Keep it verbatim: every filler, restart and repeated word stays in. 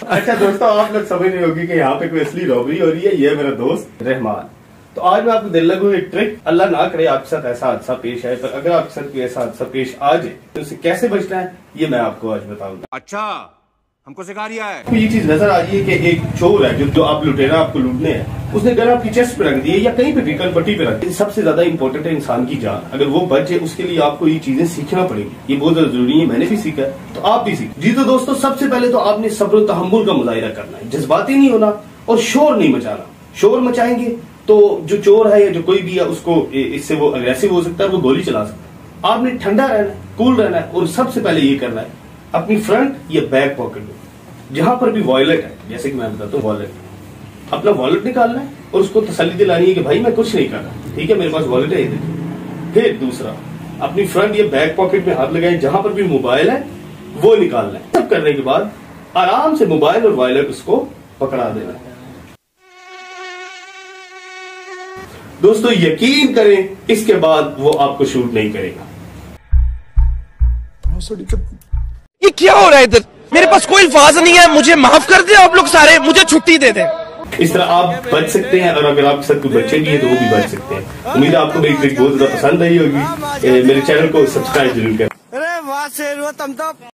अच्छा दोस्तों, आप लोग समझ रहे होगी कि यहाँ पे कोई असली रॉबरी हो रही है। ये मेरा दोस्त रहमान। तो आज मैं आपको दिल लगू एक ट्रिक, अल्लाह ना करे आपके साथ ऐसा हादसा पेश आए, पर अगर आपके साथ कोई ऐसा हादसा पेश आ जाए तो उससे कैसे बचना है, ये मैं आपको आज बताऊंगा। अच्छा, हमको सिखा रिया है। तो ये चीज नजर आ रही है कि एक चोर है जो, जो आप लुटेरा आपको लूटने हैं, उसने गन आपकी चेस्ट पे रख दी है या कहीं पे भी पट्टी पे रख दी। सबसे ज्यादा इंपॉर्टेंट है इंसान की जान। अगर वो बच जाए उसके लिए आपको ये चीजें सीखना पड़ेगी। ये बहुत ज्यादा जरूरी है, मैंने भी सीखा है, तो आप भी सीख। जी तो दोस्तों, सबसे पहले तो आपने सब्र और तहम्मुल का मुजाहिरा करना है, जज्बाती नहीं होना और शोर नहीं मचाना। शोर मचाएंगे तो जो चोर है या जो कोई भी है उसको इससे वो अग्रेसिव हो सकता है, वो गोली चला सकता है। आपने ठंडा रहना है, कूल रहना है और सबसे पहले ये करना है अपनी फ्रंट या बैक पॉकेट में जहां पर भी वॉलेट है, जैसे कि मैं बताता हूँ, वॉलेट अपना वॉलेट निकालना है और उसको तसल्ली दिलानी है कि भाई मैं कुछ नहीं कर रहा, ठीक है, मेरे पास वॉलेट है, ये देखिए। फिर दूसरा, अपनी फ्रंट या बैक पॉकेट में हाथ लगाए, जहां पर भी मोबाइल है वो निकालना है। सब करने के बाद आराम से मोबाइल और वॉलेट उसको पकड़ा देना है। दोस्तों यकीन करें, इसके बाद वो आपको शूट नहीं करेगा। ये क्या हो रहा है इधर? मेरे पास कोई अल्फाज नहीं है, मुझे माफ कर दे आप लोग सारे, मुझे छुट्टी दे दें। इस तरह आप बच सकते हैं और अगर आपके साथ कोई बच्चे भी है तो वो भी बच सकते हैं। उम्मीद है आपको मेरी ट्रिक बहुत ज्यादा पसंद आई होगी। मेरे चैनल को सब्सक्राइब जरूर करें। अरे वाह शेर, वो तुम तो